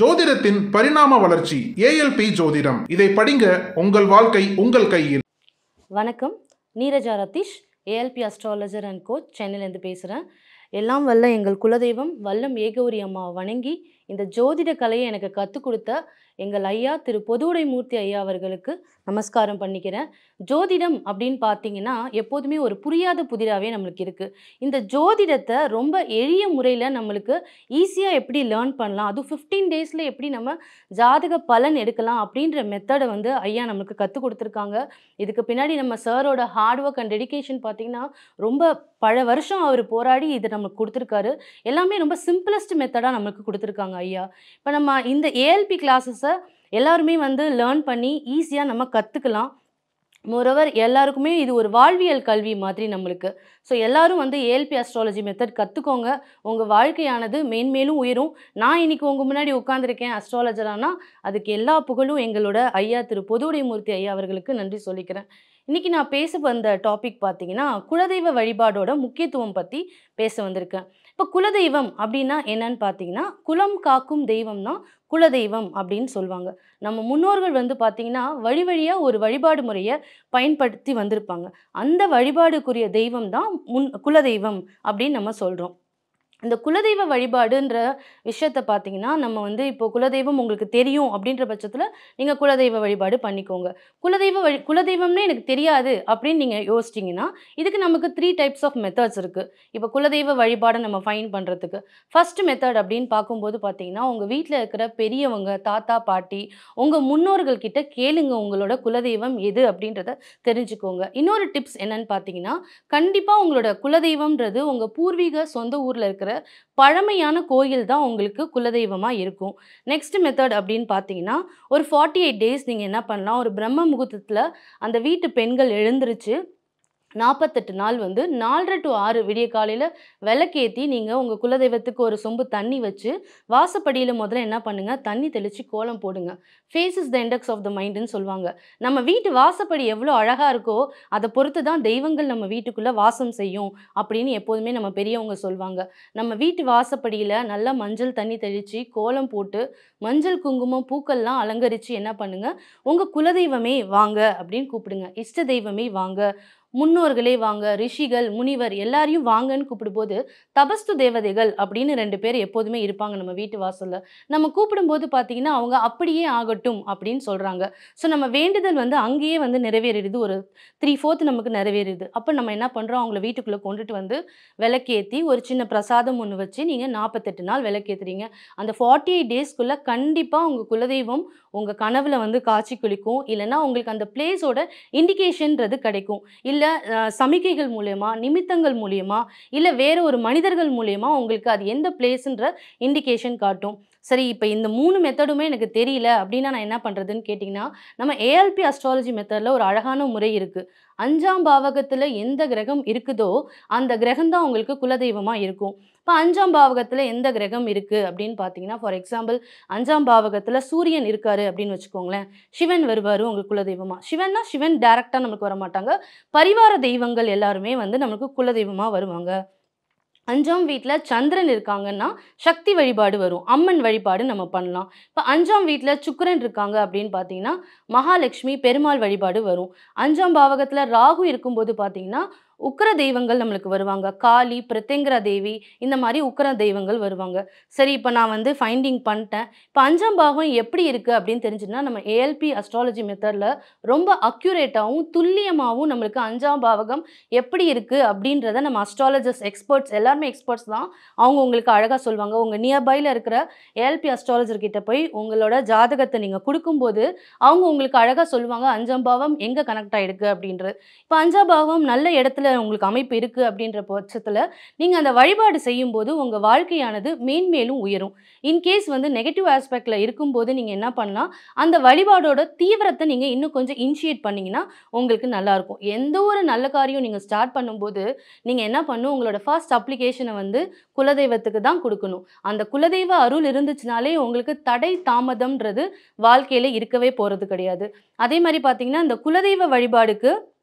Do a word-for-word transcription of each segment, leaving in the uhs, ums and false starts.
ஜோதிடத்தின் பரிணாம வளர்ச்சி ஏஎல்பி ஜோதிடம். இதை படிங்க, உங்கள் வாழ்க்கை உங்கள் கையில். வணக்கம், Neeraja Ratheesh, ALP astrologer and coach, சென்னையிலேருந்து பேசுகிறேன். எல்லாம் வல்ல எங்கள் குலதெய்வம் வல்லம் ஏகௌரி அம்மாவை வணங்கி இந்த ஜோதிட கலையை எனக்கு கற்றுக் கொடுத்த எங்கள் ஐயா திரு பொதுவுடைமூர்த்தி ஐயா அவர்களுக்கு நமஸ்காரம் பண்ணிக்கிறேன். ஜோதிடம் அப்படின்னு பார்த்தீங்கன்னா எப்போதுமே ஒரு புரியாத புதிராகவே நம்மளுக்கு இருக்குது. இந்த ஜோதிடத்தை ரொம்ப எளிய முறையில் நம்மளுக்கு ஈஸியாக எப்படி லேர்ன் பண்ணலாம், அதுவும் ஃபிஃப்டீன் டேஸில் எப்படி நம்ம ஜாதக பலன் எடுக்கலாம் அப்படின்ற மெத்தடை வந்து ஐயா நம்மளுக்கு கற்றுக் கொடுத்துருக்காங்க. இதுக்கு பின்னாடி நம்ம சாரோட ஹார்ட் ஒர்க் அண்ட் டெடிகேஷன் பார்த்திங்கன்னா ரொம்ப பல வருஷம் அவர் போராடி இதை நமக்கு கொடுத்துருக்காரு. எல்லாமே ரொம்ப சிம்பிளஸ்ட் மெத்தடாக நம்மளுக்கு கொடுத்துருக்காங்க ஐயா. இப்போ நம்ம இந்த ஏஎல்பி கிளாஸஸை எல்லாருமே வந்து லேர்ன் பண்ணி ஈஸியாக நம்ம கற்றுக்கலாம். மோரோவர் எல்லாருக்குமே இது ஒரு வாழ்வியல் கல்வி மாதிரி நம்மளுக்கு. ஸோ எல்லோரும் வந்து ஏஎல்பி அஸ்ட்ராலஜி மெத்தட் கற்றுக்கோங்க. உங்கள் வாழ்க்கையானது மேன்மேலும் உயரும். நான் இன்றைக்கி உங்கள் முன்னாடி உட்காந்துருக்கேன் அஸ்ட்ராலஜரானா அதுக்கு எல்லா புகழும் எங்களோட ஐயா திரு பொதுவுடைமூர்த்தி ஐயா அவர்களுக்கு நன்றி சொல்லிக்கிறேன். இன்றைக்கி நான் பேச வந்த டாபிக் பார்த்திங்கன்னா குலதெய்வ வழிபாடோட முக்கியத்துவம் பற்றி பேச வந்திருக்கேன். இப்போ குலதெய்வம் அப்படின்னா என்னன்னு பார்த்தீங்கன்னா, குலம் காக்கும் தெய்வம் தான் குலதெய்வம் அப்படின்னு சொல்லுவாங்க. நம்ம முன்னோர்கள் வந்து பார்த்திங்கன்னா வழி வழியாக ஒரு வழிபாடு முறையை பயன்படுத்தி வந்திருப்பாங்க. அந்த வழிபாடுக்குரிய தெய்வம் தான் முன் குலதெய்வம் அப்படின்னு நம்ம சொல்கிறோம். இந்த குலதெய்வ வழிபாடுன்ற விஷயத்தை பார்த்தீங்கன்னா நம்ம வந்து இப்போ குலதெய்வம் உங்களுக்கு தெரியும் அப்படின்ற பட்சத்தில் நீங்கள் குலதெய்வ வழிபாடு பண்ணிக்கோங்க. குலதெய்வ வழி குலதெய்வம்னே எனக்கு தெரியாது அப்படின்னு நீங்கள் யோசிச்சிங்கன்னா இதுக்கு நமக்கு த்ரீ டைப்ஸ் ஆஃப் மெத்தட்ஸ் இருக்குது. இப்போ குலதெய்வ வழிபாடை நம்ம ஃபைன் பண்ணுறதுக்கு ஃபர்ஸ்ட் மெத்தட் அப்படின்னு பார்க்கும்போது பார்த்தீங்கன்னா உங்கள் வீட்டில் இருக்கிற பெரியவங்க, தாத்தா, பாட்டி, உங்கள் முன்னோர்கள் கிட்ட கேளுங்க உங்களோட குலதெய்வம் எது அப்படின்றத தெரிஞ்சுக்கோங்க. இன்னொரு டிப்ஸ் என்னன்னு பார்த்தீங்கன்னா, கண்டிப்பாக உங்களோட குலதெய்வம்ன்றது உங்கள் பூர்வீக சொந்த ஊரில் இருக்கிற பழமையான கோயில் தான் உங்களுக்கு குலதெய்வமாக இருக்கும். நெக்ஸ்ட் மெத்தட் அப்படின்னு பார்த்தீங்கன்னா ஒரு ஃபார்ட்டி எயிட் டேஸ் நீங்கள் என்ன பண்ணலாம், ஒரு பிரம்ம முகூர்த்தத்தில் அந்த வீட்டு பெண்கள் எழுந்திருச்சு நாற்பத்தெட்டு நாள் வந்து நாலரை டு ஆறு விடிய காலையில் விளக்கேற்றி நீங்கள் உங்கள் குலதெய்வத்துக்கு ஒரு சொம்பு தண்ணி வச்சு வாசப்படியில் முதல்ல என்ன பண்ணுங்கள், தண்ணி தெளித்து கோலம் போடுங்க. Face is the index of the மைண்டுன்னு சொல்லுவாங்க. நம்ம வீட்டு வாசப்படி எவ்வளோ அழகாக இருக்கோ அதை பொறுத்து தான் தெய்வங்கள் நம்ம வீட்டுக்குள்ளே வாசம் செய்யும் அப்படின்னு எப்போதுமே நம்ம பெரியவங்க சொல்லுவாங்க. நம்ம வீட்டு வாசப்படியில் நல்லா மஞ்சள் தண்ணி தெளித்து கோலம் போட்டு மஞ்சள் குங்குமம் பூக்கள்லாம் அலங்கரித்து என்ன பண்ணுங்கள், உங்கள் குலதெய்வமே வாங்க அப்படின்னு கூப்பிடுங்க. இஷ்ட தெய்வமே வாங்க, முன்னோர்களே வாங்க, ரிஷிகள், முனிவர் எல்லாரையும் வாங்கன்னு கூப்பிடும்போது தபஸ்து தேவதைகள் அப்படின்னு ரெண்டு பேர் எப்போதுமே இருப்பாங்க நம்ம வீட்டு வாசலில். நம்ம கூப்பிடும்போது பார்த்தீங்கன்னா அவங்க அப்படியே ஆகட்டும் அப்படின்னு சொல்கிறாங்க. ஸோ நம்ம வேண்டுதல் வந்து அங்கேயே வந்து நிறைவேறிடுது. ஒரு த்ரீ ஃபோர்த் நமக்கு நிறைவேறுது. அப்போ நம்ம என்ன பண்ணுறோம், அவங்கள வீட்டுக்குள்ளே கொண்டுட்டு வந்து விளக்கேற்றி ஒரு சின்ன பிரசாதம் ஒன்று வச்சு நீங்கள் நாற்பத்தெட்டு நாள் விளக்கேற்றுறீங்க. அந்த ஃபார்ட்டி எயிட் டேஸ்க்குள்ளே கண்டிப்பாக உங்கள் குலதெய்வம் உங்கள் கனவுல வந்து காட்சி குளிக்கும். இல்லைன்னா உங்களுக்கு அந்த பிளேஸோட இண்டிகேஷன்றது கிடைக்கும். இல்லை சமிக்கைகள் மூலயமா, நிமித்தங்கள் மூலயமா, இல்லை வேறு ஒரு மனிதர்கள் மூலயமா உங்களுக்கு அது எந்த பிளேஸ்ன்ற இண்டிகேஷன் காட்டும். சரி, இப்போ இந்த மூணு மெத்தடுமே எனக்கு தெரியல அப்படின்னா நான் என்ன பண்ணுறதுன்னு கேட்டிங்கன்னா, நம்ம ஏஎல்பி அஸ்ட்ராலஜி மெத்தடில் ஒரு அழகான முறை இருக்குது. அஞ்சாம் பாவகத்தில் எந்த கிரகம் இருக்குதோ அந்த கிரகம் தான் உங்களுக்கு குலதெய்வமாக இருக்கும். இப்போ அஞ்சாம் பாவகத்தில் எந்த கிரகம் இருக்குது அப்படின்னு பார்த்தீங்கன்னா, ஃபார் எக்ஸாம்பிள் அஞ்சாம் பாவகத்தில் சூரியன் இருக்காரு அப்படின்னு வச்சுக்கோங்களேன், சிவன் வருவார் உங்களுக்கு குலதெய்வமாக. சிவன்னா சிவன் டைரெக்டாக நமக்கு வர மாட்டாங்க, பரிவார தெய்வங்கள் எல்லாருமே வந்து நமக்கு குலதெய்வமாக வருவாங்க. அஞ்சாம் வீட்டில் சந்திரன் இருக்காங்கன்னா சக்தி வழிபாடு வரும், அம்மன் வழிபாடு நம்ம பண்ணலாம். இப்போ அஞ்சாம் வீட்டில் சுக்கிரன் இருக்காங்க அப்படின்னு பார்த்தீங்கன்னா மகாலட்சுமி, பெருமாள் வழிபாடு வரும். அஞ்சாம் பாவகத்தில் ராகு இருக்கும்போது பார்த்தீங்கன்னா உக்கிர தெய்வங்கள் நம்மளுக்கு வருவாங்க. காளி, பிரத்யங்கரா தேவி, இந்த மாதிரி உக்கிர தெய்வங்கள் வருவாங்க. சரி, இப்போ நான் வந்து ஃபைண்டிங் பண்ணிட்டேன். இப்போ அஞ்சாம் பாகம் எப்படி இருக்குது அப்படின்னு தெரிஞ்சுன்னா நம்ம ஏஎல்பி அஸ்ட்ராலஜி மெத்தடில் ரொம்ப அக்யூரேட்டாகவும் துல்லியமாகவும் நம்மளுக்கு அஞ்சாம் பாவகம் எப்படி இருக்குது அப்படின்றத நம்ம அஸ்ட்ராலஜர்ஸ் எக்ஸ்பர்ட்ஸ் எல்லாருமே எக்ஸ்பர்ட்ஸ் தான், அவங்க உங்களுக்கு அழகாக சொல்லுவாங்க. உங்கள் நியர்பையில் இருக்கிற ஏஎல்பி அஸ்ட்ராலஜர் கிட்ட போய் உங்களோட ஜாதகத்தை நீங்கள் கொடுக்கும்போது அவங்க உங்களுக்கு அழகாக சொல்லுவாங்க அஞ்சாம் பாவம் எங்கே கனெக்ட் ஆகிருக்கு அப்படின்றது. இப்போ அஞ்சாம் பாவம் நல்ல இடத்துல உங்களுக்கு அமைப்பு இருக்குது அப்படின்ற பட்சத்தில் நீங்கள் அந்த வழிபாடு செய்யும்போது உங்கள் வாழ்க்கையானது மேன்மேலும் உயரும். இன்கேஸ் வந்து நெகட்டிவ் ஆஸ்பெக்டில் இருக்கும்போது நீங்கள் என்ன பண்ணலாம், அந்த வழிபாடோட தீவிரத்தை நீங்கள் இன்னும் கொஞ்சம் இனிஷியேட் பண்ணிங்கன்னா உங்களுக்கு நல்லாயிருக்கும். எந்த ஒரு நல்ல காரியம் நீங்கள் ஸ்டார்ட் பண்ணும்போது நீங்கள் என்ன பண்ணணும், உங்களோட ஃபர்ஸ்ட் அப்ளிகேஷனை வந்து குலதெய்வத்துக்கு தான் கொடுக்கணும். அந்த குலதெய்வ அருள் இருந்துச்சுனாலே உங்களுக்கு தடை தாமதம்ன்றது வாழ்க்கையில் இருக்கவே போகிறது கிடையாது. அதே மாதிரி பார்த்தீங்கன்னா இந்த குலதெய்வ வழிபாடுக்கு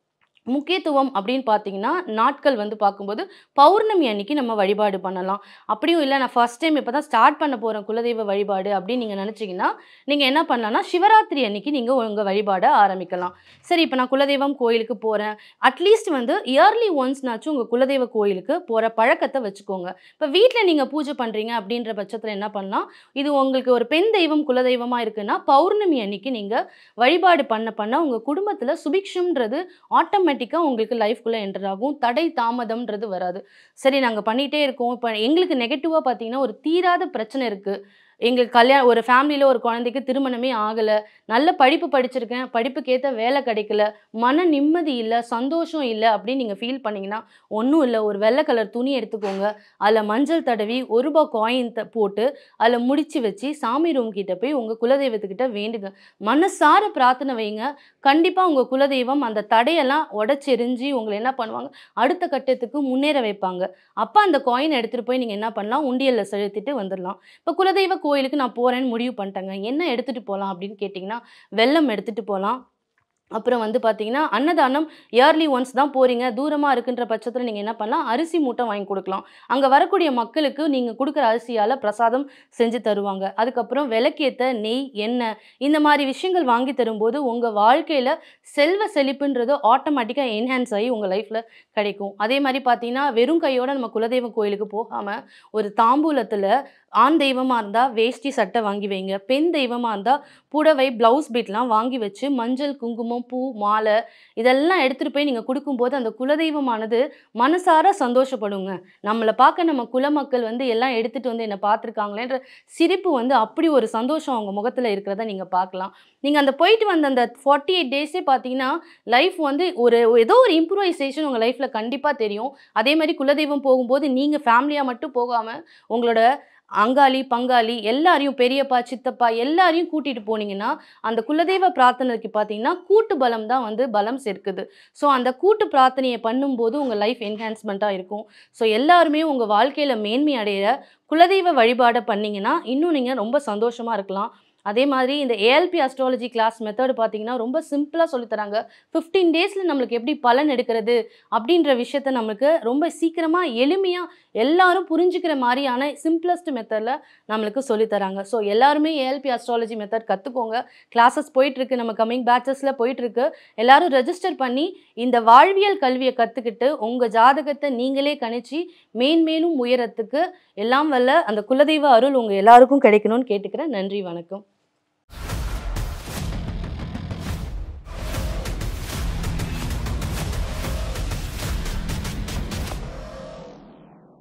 முக்கியத்துவம் அப்படின்னு பார்த்தீங்கன்னா, நாட்கள் வந்து பார்க்கும்போது, பௌர்ணமி அன்னைக்கு நம்ம வழிபாடு பண்ணலாம். அப்படியும் இல்ல நான் ஃபர்ஸ்ட் டைம் இப்ப தான் ஸ்டார்ட் பண்ண போறேன் குலதெய்வ வழிபாடு அப்படின்னு நீங்க நெனச்சீங்கன்னா, நீங்க என்ன பண்ணலாம்னா, சிவராத்திரி அன்னைக்கு நீங்க உங்க வழிபாட ஆரம்பிக்கலாம். சரி இப்ப நான் குலதெய்வம் கோயிலுக்கு போறேன். அட்லீஸ்ட் வந்து இயர்லி ஒன்ஸ்னாச்சும் உங்க குலதெய்வ கோயிலுக்கு போற பழக்கத்த வச்சுக்கோங்க. இப்ப வீட்ல நீங்க பூஜை பண்றீங்க அப்படின்ற பட்சத்துல என்ன பண்ணலாம், இது உங்களுக்கு ஒரு பெண் தெய்வம் குலதெய்வமா இருக்குன்னா, பௌர்ணமி அன்னைக்கு நீங்க வழிபாடு பண்ண பண்ண உங்க குடும்பத்துல சுபிக்ஷம்ன்றது ஆட்டோமேட்டிக்கா உங்களுக்கு லைஃப்குள்ள என்டர் ஆகும். தடை தாமதம்ன்றது வராது. சரி நாங்க பண்ணிட்டே இருக்கோம். இப்ப எங்களுக்கு நெகட்டிவா பார்த்தீங்கன்னா, ஒரு தீராத பிரச்சனை இருக்கு. எங்களுக்கு கல்யாணம் ஒரு ஃபேமிலில ஒரு குழந்தைக்கு திருமணமே ஆகல. நல்ல படிப்பு படிச்சிருக்கேன். படிப்புக்கேத்த வேலை கிடைக்கல. மன நிம்மதி இல்ல, சந்தோஷம் இல்ல அப்படின்னு நீங்க ஃபீல் பண்ணீங்கன்னா, ஒண்ணும் இல்ல. ஒரு வெள்ள கலர் துணி எடுத்துக்கோங்க. அதுல மஞ்சள் தடவி ரூ. ஒரு காயின் த போட்டு, அதுல முடிச்சு வச்சு சாமி ரூம் கிட்ட போய் உங்க குலதெய்வத்துக்கிட்ட வேண்டுங்க. மனசார பிரார்த்தனை வைங்க. கண்டிப்பா உங்க குலதெய்வம் அந்த தடையெல்லாம் உடைச்செறிஞ்சு உங்கள என்ன பண்ணுவாங்க, அடுத்த கட்டத்துக்கு முன்னேற வைப்பாங்க. அப்ப அந்த காயின் எடுத்துட்டு போய் நீங்க என்ன பண்ணலாம், உண்டியல்ல செலுத்திட்டு வந்துரலாம். இப்ப குலதெய்வ கோயிலுக்கு நான் போறேன்னு முடிவு பண்ணிட்டேங்க. என்ன எடுத்துட்டு போலாம் அப்படின்னு கேட்டீங்கன்னா, வெல்லம் எடுத்துட்டு போலாம். அப்புறம் வந்து பார்த்தீங்கன்னா, அன்னதானம் இயர்லி ஒன்ஸ் தான் போறீங்க. தூரமா இருக்குன்ற பட்சத்தில நீங்க என்ன பண்ணலாம், அரிசி மூட்டை வாங்கி குடுக்கலாம். அங்க வரக்கூடிய மக்களுக்கு நீங்க குடுக்குற அரிசியால பிரசாதம் செஞ்சு தருவாங்க. அதுக்கப்புறம் விளக்கேத்த நெய், எண்ணெய் இந்த மாரி விஷயங்கள் வாங்கி தரும்போது, உங்க வாழ்க்கையில செல்வ செழிப்புன்றது ஆட்டோமேட்டிக்கா என்ஹான்ஸ் ஆயி உங்க லைஃப்ல கிடைக்கும். அதே மாரி பார்த்தீங்கன்னா, வெறும் கையோட நம்ம குலதெய்வம் கோயிலுக்கு போகாம, ஒரு தாம்பூலத்தில ஆண் தெய்வமா இருந்தா வேஷ்டி, சட்டை வாங்கி வைங்க. பெண் தெய்வமா இருந்தா புடவை, ப்ளவுஸ் பிட்லாம் வாங்கி வச்சு, மஞ்சள், குங்குமம், பூ, மாலை இதெல்லாம் எடுத்துட்டு போய் நீங்க குடுக்கும்போது, அந்த குலதெய்வமானது மனசார சந்தோஷப்படுங்க. நம்மள பார்க்க நம்ம குலமக்கள் வந்து எல்லாம் எடுத்துட்டு வந்து என்ன பார்த்துருக்காங்களேன்ற சிரிப்பு வந்து அப்படி ஒரு சந்தோஷம் அவங்க முகத்துல இருக்கிறத நீங்க பார்க்கலாம். நீங்க அந்த போயிட்டு வந்த அந்த நாற்பத்தி எட்டு டேஸே பார்த்தீங்கன்னா, லைஃப் வந்து ஒரு ஏதோ ஒரு இம்ப்ரூவைசேஷன் உங்க லைஃப்ல கண்டிப்பா தெரியும். அதே மாரி குலதெய்வம் போகும்போது, நீங்க ஃபேமிலியா மட்டும் போகாம, உங்களோட அங்காளி, பங்காளி எல்லாரையும் பெரியப்பா, சித்தப்பா எல்லாரையும் கூட்டிட்டு போனீங்கன்னா, அந்த குலதெய்வ பிரார்த்தனைக்கு பார்த்தீங்கன்னா, கூட்டு பலம் தான் வந்து பலம் சேர்க்குது. ஸோ, அந்த கூட்டு பிரார்த்தனைய பண்ணும்போது உங்க லைஃப் என்ஹான்ஸ்மென்ட்டா இருக்கும். ஸோ, எல்லாருமே உங்க வாழ்க்கையில மேன்மை அடைய குலதெய்வ வழிபாட பண்ணீங்கன்னா, இன்னும் நீங்க ரொம்ப சந்தோஷமா இருக்கலாம். அதே மாதிரி இந்த ஏஎல்பி அஸ்ட்ராலஜி கிளாஸ் மெத்தட் பார்த்தீங்கன்னா, ரொம்ப சிம்பிளா சொல்லி தராங்க. பதினைந்து டேஸ்ல நம்மளுக்கு எப்படி பலன் எடுக்கிறது அப்படின்ற விஷயத்த நம்மளுக்கு ரொம்ப சீக்கிரமா, எளிமையா எல்லாரும் புரிஞ்சுக்கிற மாரியான சிம்ப்ளஸ்ட் மெத்தட்ல நம்மளுக்கு சொல்லி தராங்க. ஸோ எல்லாருமே ஏஎல்பி அஸ்ட்ராலஜி மெத்தட் கத்துக்கோங்க. கிளாஸஸ் போயிட்டுருக்கு. நம்ம கம்மிங் பேட்சஸ்ல போயிட்டுருக்கு. எல்லாரும் ரெஜிஸ்டர் பண்ணி இந்த வாழ்வியல் கல்விய கத்துக்கிட்டு, உங்க ஜாதகத்த நீங்களே கணிச்சு மேன்மேலும் உயரத்துக்கு எல்லாம் வல்ல அந்த குலதெய்வ அருள் உங்க எல்லாருக்கும் கிடைக்கணும்னு கேட்டுக்கிறேன். நன்றி, வணக்கம்.